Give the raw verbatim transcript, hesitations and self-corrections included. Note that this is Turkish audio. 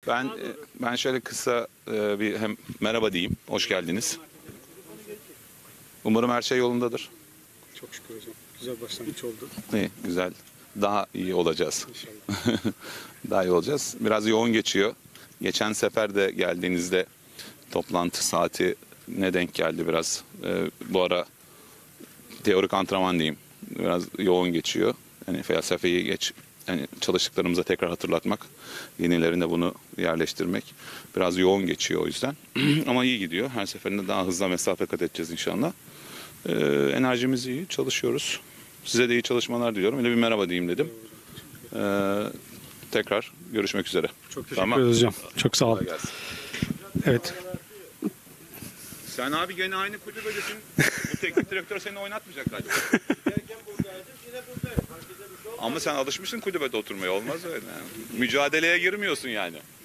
Ben e, ben şöyle kısa e, bir hem merhaba diyeyim. Hoş geldiniz. Umarım her şey yolundadır. Çok şükür hocam. Güzel başlangıç oldu. İyi, güzel. Daha iyi olacağız. İnşallah. Daha iyi olacağız. Biraz yoğun geçiyor. Geçen sefer de geldiğinizde toplantı saati ne denk geldi biraz. E, bu ara teorik antrenman diyeyim. Biraz yoğun geçiyor. Yani felsefeyi geç yani çalıştıklarımıza tekrar hatırlatmak, yenilerine bunu yerleştirmek biraz yoğun geçiyor o yüzden. Ama iyi gidiyor. Her seferinde daha hızlı mesafe kat edeceğiz inşallah. Ee, enerjimiz iyi, çalışıyoruz. Size de iyi çalışmalar diliyorum. Öyle bir merhaba diyeyim dedim. Ee, tekrar görüşmek üzere. Çok teşekkür Tamam. ederiz hocam. Çok sağ olun. Kolay gelsin. Evet. Sen abi gene aynı kulübedesin. Bu teknik direktör seni oynatmayacak galiba. Ama sen alışmışsın kulübede oturmaya. Olmaz öyle. Yani. Mücadeleye girmiyorsun yani.